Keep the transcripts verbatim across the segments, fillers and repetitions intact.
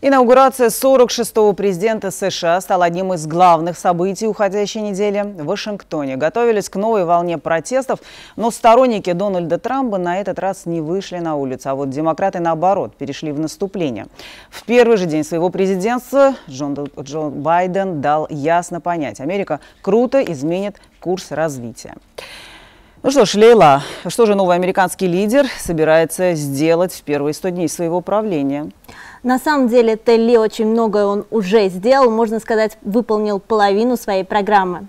Инаугурация сорок шестого президента США стала одним из главных событий уходящей недели. В Вашингтоне готовились к новой волне протестов, но сторонники Дональда Трампа на этот раз не вышли на улицу, а вот демократы, наоборот, перешли в наступление. В первый же день своего президентства Джон, Джо Байден дал ясно понять: Америка круто изменит курс развития. Ну что ж, Лейла, что же новый американский лидер собирается сделать в первые сто дней своего правления? На самом деле, Телли очень многое он уже сделал, можно сказать, выполнил половину своей программы.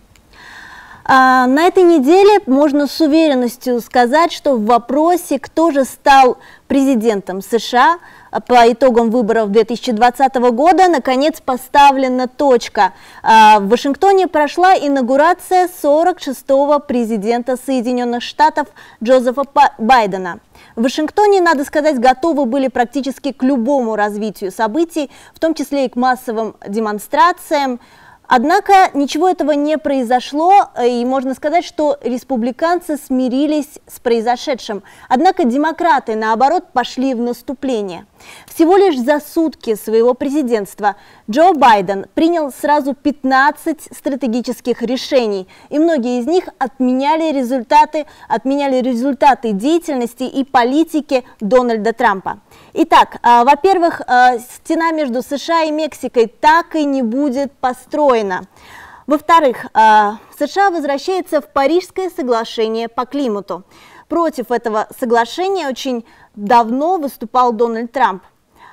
А на этой неделе можно с уверенностью сказать, что в вопросе, кто же стал президентом США по итогам выборов две тысячи двадцатого года, наконец поставлена точка. В Вашингтоне прошла инаугурация сорок шестого президента Соединенных Штатов Джозефа Байдена. В Вашингтоне, надо сказать, готовы были практически к любому развитию событий, в том числе и к массовым демонстрациям. Однако ничего этого не произошло, и можно сказать, что республиканцы смирились с произошедшим. Однако демократы, наоборот, пошли в наступление. Всего лишь за сутки своего президентства Джо Байден принял сразу пятнадцать стратегических решений, и многие из них отменяли результаты, отменяли результаты деятельности и политики Дональда Трампа. Итак, э, во-первых, э, стена между США и Мексикой так и не будет построена. Во-вторых, э, США возвращается в Парижское соглашение по климату. Против этого соглашения очень давно выступал Дональд Трамп.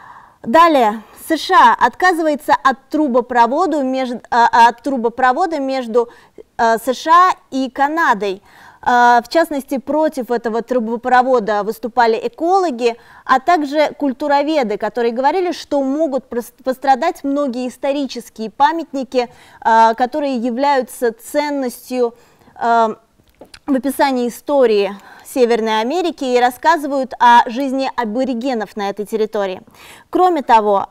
Далее, США отказывается от трубопровода между, от трубопровода между США и Канадой. В частности, против этого трубопровода выступали экологи, а также культуроведы, которые говорили, что могут пострадать многие исторические памятники, которые являются ценностью в описании истории Северной Америки и рассказывают о жизни аборигенов на этой территории. Кроме того,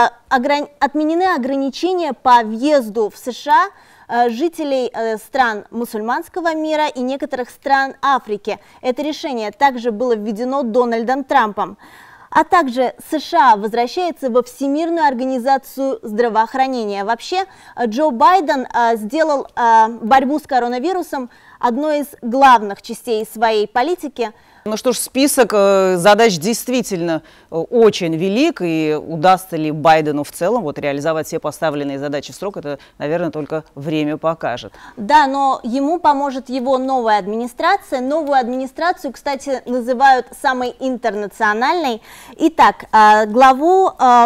отменены ограничения по въезду в США жителей стран мусульманского мира и некоторых стран Африки. Это решение также было введено Дональдом Трампом. А также США возвращается во Всемирную организацию здравоохранения. Вообще, Джо Байден сделал борьбу с коронавирусом одной из главных частей своей политики. Ну что ж, список задач действительно очень велик, и удастся ли Байдену в целом вот реализовать все поставленные задачи в срок, это, наверное, только время покажет. Да, но ему поможет его новая администрация. Новую администрацию, кстати, называют самой интернациональной. Итак, главу,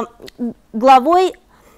главой,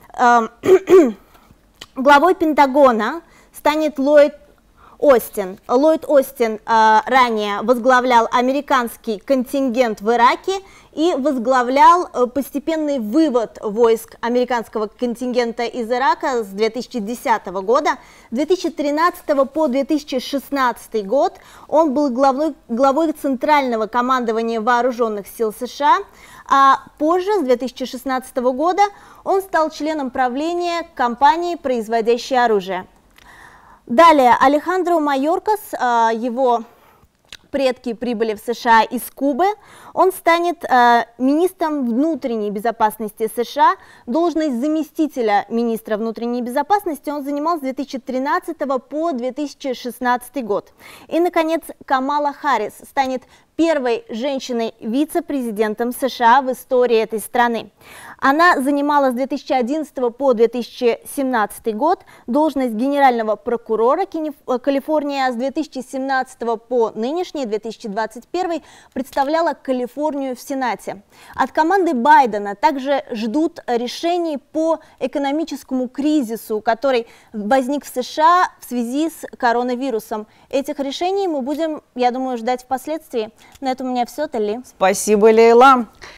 главой Пентагона станет Ллойд Остин. Ллойд Остин э, ранее возглавлял американский контингент в Ираке и возглавлял э, постепенный вывод войск американского контингента из Ирака с две тысячи десятого года. С две тысячи тринадцатого по две тысячи шестнадцатый год он был главой, главой Центрального командования вооруженных сил США, а позже, с две тысячи шестнадцатого года, он стал членом правления компании, производящей оружие. Далее, Алехандро Майоркас, его предки прибыли в США из Кубы. Он станет э, министром внутренней безопасности США. Должность заместителя министра внутренней безопасности он занимал с две тысячи тринадцатого по две тысячи шестнадцатый год. И, наконец, Камала Харрис станет первой женщиной-вице-президентом США в истории этой страны. Она занимала с две тысячи одиннадцатого по две тысячи семнадцатый год должность генерального прокурора Калифорнии, а с две тысячи семнадцатого по нынешний две тысячи двадцать первый представляла Калифорнию в Сенате. От команды Байдена также ждут решений по экономическому кризису, который возник в США в связи с коронавирусом. Этих решений мы будем, я думаю, ждать впоследствии. На этом у меня все, Телли. Спасибо, Лейла.